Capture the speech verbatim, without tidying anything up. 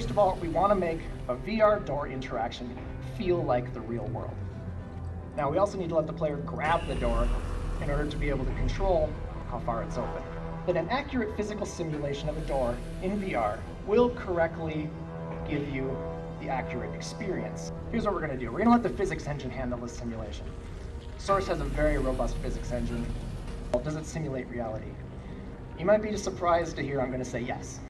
First of all, we want to make a V R door interaction feel like the real world. Now, we also need to let the player grab the door in order to be able to control how far it's open. But an accurate physical simulation of a door in V R will correctly give you the accurate experience. Here's what we're going to do. We're going to let the physics engine handle this simulation. Source has a very robust physics engine. Does it simulate reality? You might be surprised to hear I'm going to say yes.